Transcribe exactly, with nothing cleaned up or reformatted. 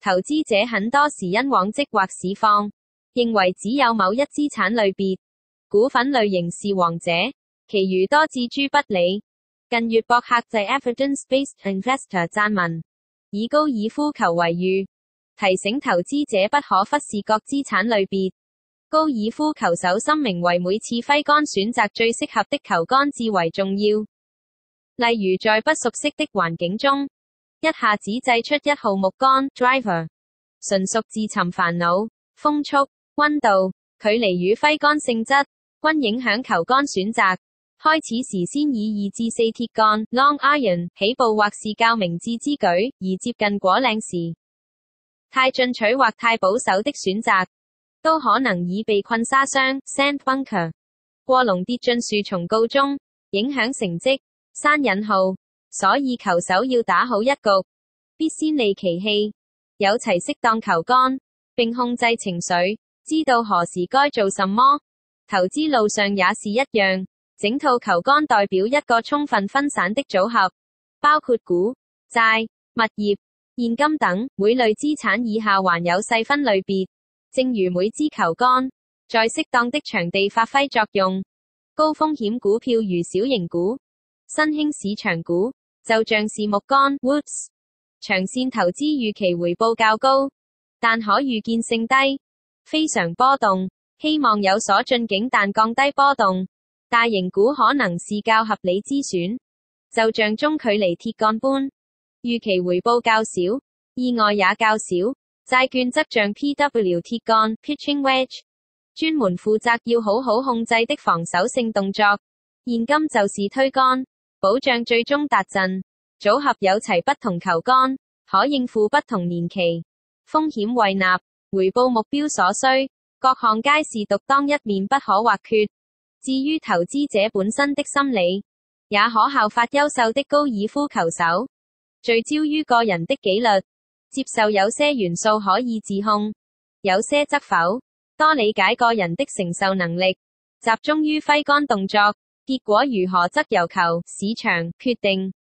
投資者很多時因往績或市況，認為只有某一資產類別、股份類型是王者，其餘多置諸不理。近月博客制 Evidence-Based Investor 撰文，以高爾夫球為喻，提醒投資者不可忽視各資產類別。高爾夫球手深明為每次揮桿選擇最適合的球桿至為重要。例如在不熟悉的環境中，一下子製出一號木桿 driver， 純屬自尋煩惱。風速、溫度、距離與揮桿性質均影響球桿選擇。開始時先以二至四鐵桿 long iron 起步或是較明智之舉，而接近果嶺時，太進取或太保守的選擇，都可能以被困沙箱 sand bunker 過籠跌進樹叢告終，影響成績。山引號，所以球手要打好一局，必先利其器，有齊適當球桿，並控制情緒，知道何時該做什麼。投資路上也是一樣。整套球桿代表一個充分分散的組合，包括股、債、物業、現金等，每類資產以下還有細分類別。正如每支球桿，在適當的場地發揮作用。高風險股票如小型股、新興市場股，就像是木桿 woods， 長線投資預期回報較高，但可預見性低，非常波動，希望有所進境但降低波動。大型股可能是較合理之選，就像中距離鐵桿般，預期回報較少，意外也較少。債券則像 P W 鐵桿 pitching wedge， 專門負責要好好控制的防守性動作。現金就是推桿，保障最終達陣。組合有齊不同球桿，可應付不同年期，風險胃納，回報目標所需，各項皆是獨當一面不可或缺。至於投資者本身的心理，也可效法優秀的高爾夫球手，聚焦於個人的紀律，接受有些元素可以自控，有些則否。多理解個人的承受能力，集中於揮桿動作，結果如何則由球市場決定。